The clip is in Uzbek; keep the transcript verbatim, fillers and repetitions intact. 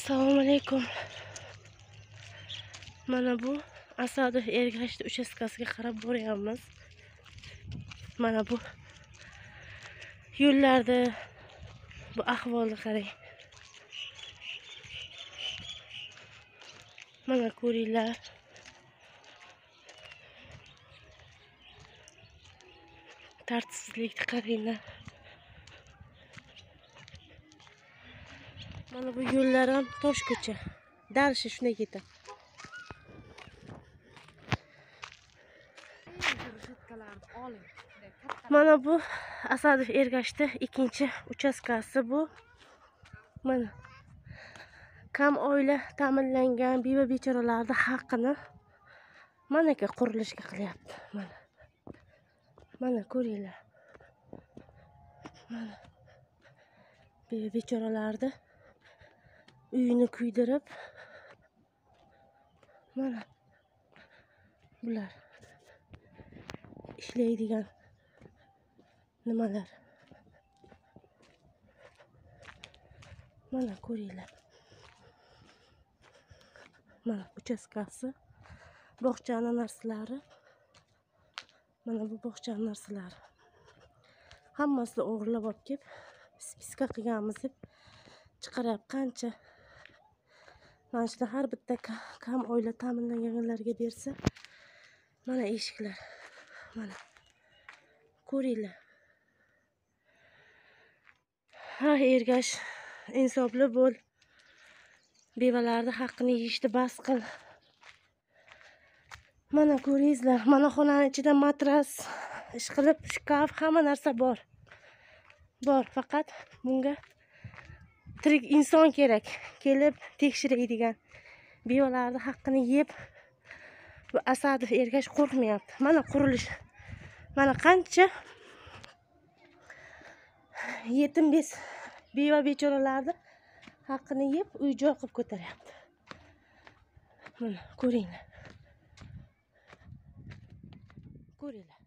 Assalomu alaykum. Mana bu Asadov Ergashli uchastkasiga qarab boryapmiz. Mana bu yo'llarda bu ahvolni qarang. Mana ko'ringlar. Tartibsizlikni qaranglar. Mana bu yo'llar ham tosh ko'cha. Darishi shunday ketadi. Mana bu Asadov Ergashli ikkinchi uchastkasi bu. Mana kam oila ta'minlangan beva bechoralarning haqqini mana ka qurilishga qilyapti. Mana. Mana ko'ringlar. Mana beva bechoralarni uyini kuydirib, mana bular ishlaydigan nimalar. Mana ko'ringlar. Mana uchastkasi, bog'chani narsalari. Mana bu bog'chani narsalari. Hammasini o'g'irlab olib kelib, spiska qilganmiz deb chiqarib qancha mana shunda har bitta kam oila ta'minlanganlarga bersa, mana eshiklar. Mana ko'ringlar. Ha, Ergash, insofli bo'l. Bevalarning haqqini yeyishni bas qil. Mana ko'ringizlar, mana xonaning ichida matras, ishqilib, shkaf, hamma narsa bor. Bor, faqat bunga tirik inson kerak. Kelib tekshiradigan. Bevalarning haqqini yeb, bu Asadov Ergash qo'rqmayapti. Mana qurilish. Mana qancha yetim bez beva bechoralarning haqqini yeb, uy-joy qilib ko'taryapti. Mana ko'ringlar. Ko'ringlar.